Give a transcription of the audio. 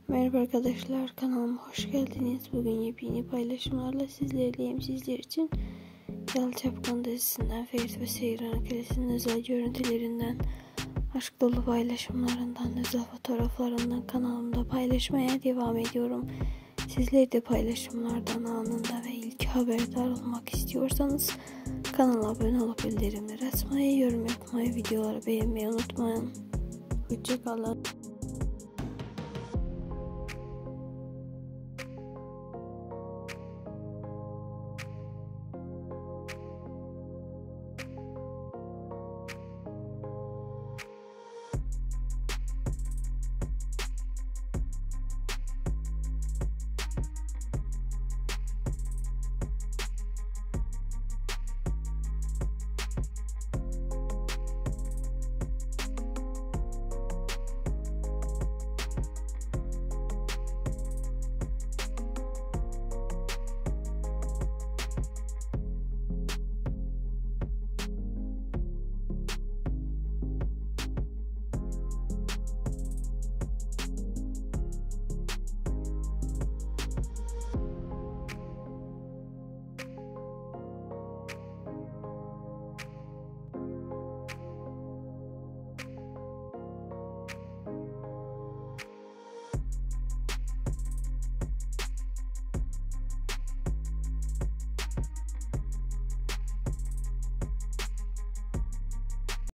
Merhaba arkadaşlar, kanalıma hoş geldiniz. Bugün yepyeni paylaşımlarla sizlerleyim. Sizler için Yalı Çapkın dizisinden Ferit ve Seyran ikilisi'nin özel görüntülerinden, aşk dolu paylaşımlarından, özel fotoğraflarından kanalımda paylaşmaya devam ediyorum. Sizler de paylaşımlardan anında ve ilk haberdar olmak istiyorsanız kanala abone olup bildirimleri açmayı, yorum yapmayı, videoları beğenmeyi unutmayın. Hoşça kalın.